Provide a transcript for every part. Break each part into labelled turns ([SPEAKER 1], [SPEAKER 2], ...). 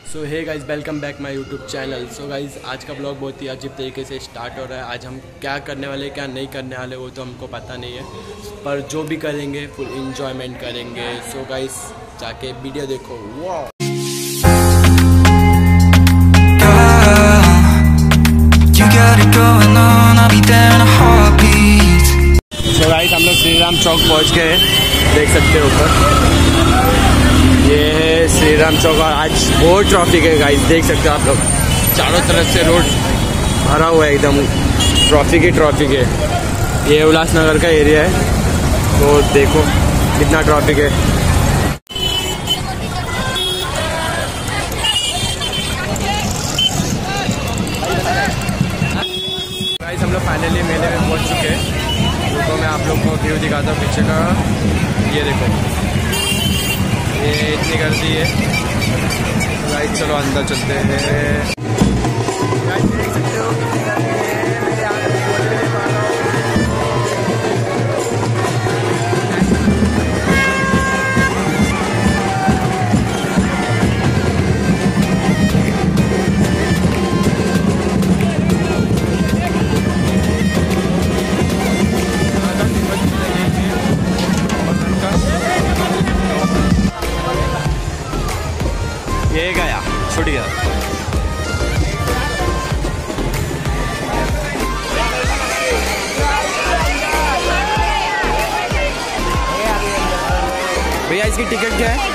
[SPEAKER 1] So hey guys, welcome back my YouTube channel. So guys, आज का blog बहुत ही अजीब तरीके से स्टार्ट हो रहा है। आज हम क्या करने वाले क्या नहीं करने वाले वो तो हमको पता नहीं है, पर जो भी करेंगे फुल इंजॉयमेंट करेंगे। सो गाइस, जाके वीडियो देखो। वाह, सो गाइस, हम लोग श्री राम चौक पहुँच गए, देख सकते हो ऊपर ये है श्री राम चौक। और आज बहुत ट्रैफिक है गाइस, देख सकते हो आप लोग, चारों तरफ से रोड भरा हुआ है, एकदम ट्रैफिक ही ट्रैफिक है। ये उल्लासनगर का एरिया है, तो देखो कितना ट्रैफिक है। गाइस, हम लोग फाइनली मेले में पहुंच चुके हैं। तो मैं आप लोग को व्यू दिखाता हूँ पीछे का। ये देखो, ये इतनी गर्दी है। गाइस चलो अंदर चलते हैं। गाइस देख सकते हो कितनी गर्दी है, मैं यहाँ पे बोल नहीं पा रहा हूँ। ये गया, छूट गया। भैया इसकी टिकट क्या है?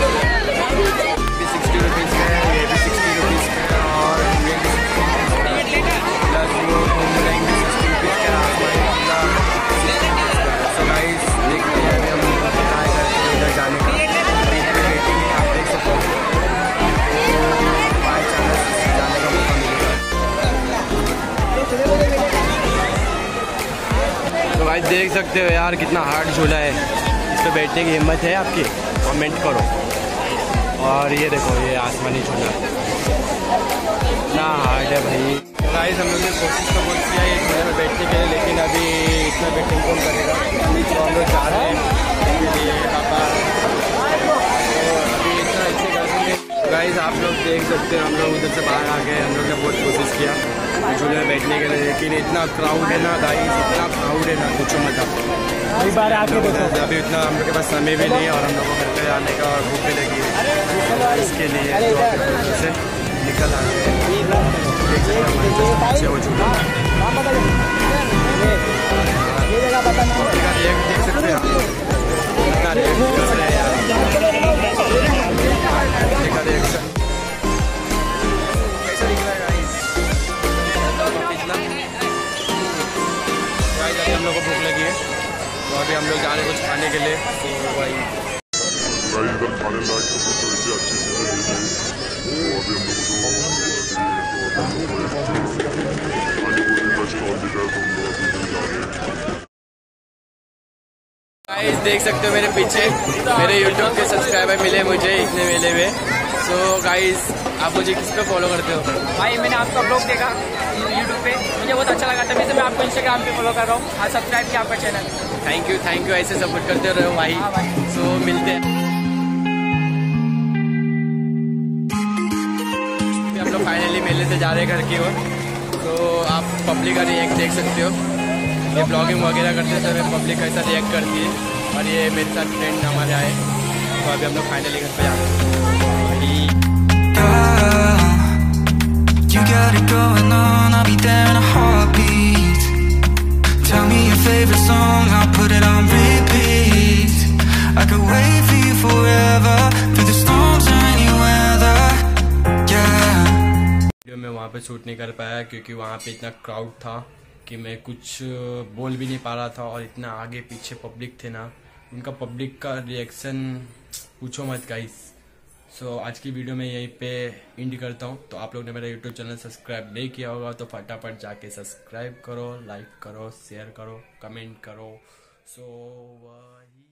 [SPEAKER 1] 60 रुपीज़ का है, ये भी 60 रुपीज़ का है, और ये प्लस वो घूम रहेंगे 60 रुपीज़ का। तो गाइस देखते हैं, अभी हम ट्राई करते हैं उधर जाने का। वेटिंग है, आप देख सकते हो। तो गाइस देख सकते हो यार, कितना हार्ड झूला है। इस पर बैठने की हिम्मत है आपकी? कमेंट करो। और ये देखो, ये आसमानी झूला इतना हार्ड है भाई। तो गाइस हम लोग ने कोशिश तो बहुत किया ये झूले में बैठने के लिए, लेकिन अभी इतना बैटिंग कौन करेगा। तो हम लोग जा रहे हैं इसके लिए पापा। तो अभी इतना अच्छे करेंगे। गाइस आप लोग देख सकते हैं, हम लोग उधर से बाहर आ गए। हम लोग ने बहुत कोशिश किया झूले में बैठने के लिए, लेकिन इतना क्राउड है ना गाइस, इतना क्राउड है ना, पूछो मत आप। कई बार आके देखो, अभी इतना हम लोग के पास समय भी नहीं है, और हम लोग को घर पे आने का और भूख भी लगी है, इसके लिए तो से निकल आ गए। वो झूला देख सकते हैं, कितना रिएक्ट कर रहे हैं यार। हम लोग को भूख लगी है, तो अभी हम लोग जा रहे हैं कुछ खाने के लिए। तो भाई इधर खाने लायक तो इतनी अच्छी चीज़ें मिल रही है। तो अभी गाइस देख सकते हो मेरे पीछे मेरे यूट्यूब के सब्सक्राइबर मिले मुझे इतने मेले में। सो गाइस, आप मुझे किस पे फॉलो करते हो?
[SPEAKER 2] भाई मैंने आपका ब्लॉग देखा यूट्यूब पे, मुझे बहुत अच्छा लगा, तभी से मैं आपको इंस्टाग्राम पे फॉलो कर रहा हूँ और सब्सक्राइब किया आपका चैनल।
[SPEAKER 1] थैंक यू, ऐसे सपोर्ट करते रहो भाई।
[SPEAKER 2] हाँ भाई।
[SPEAKER 1] सो मिलते हैं। हम लोग फाइनली मेले से जा रहे हैं घर की ओर। तो आप पब्लिक का रिएक्ट देख सकते हो, ये ब्लॉगिंग वगैरह करते समय पब्लिक कैसा रिएक्ट करती है। और ये मेरे साथ फ्रेंड हमारे आए, तो अभी हम लोग फाइनली घर पे जाते हैं। You got it going on, I'll be there in a heartbeat. Tell me your favorite song, I'll put it on repeat. I could wait for you forever, through the storms or any weather, yeah. Video में वहाँ पे shoot नहीं कर पाया क्योंकि वहाँ पे इतना क्राउड था कि मैं कुछ बोल भी नहीं पा रहा था, और इतना आगे पीछे पब्लिक थे ना, उनका पब्लिक का रिएक्शन पूछो मत गाइस। सो आज की वीडियो में यहीं पे एंड करता हूँ। तो आप लोग ने मेरा यूट्यूब चैनल सब्सक्राइब नहीं किया होगा तो फटाफट जाके सब्सक्राइब करो, लाइक करो, शेयर करो, कमेंट करो। सो वही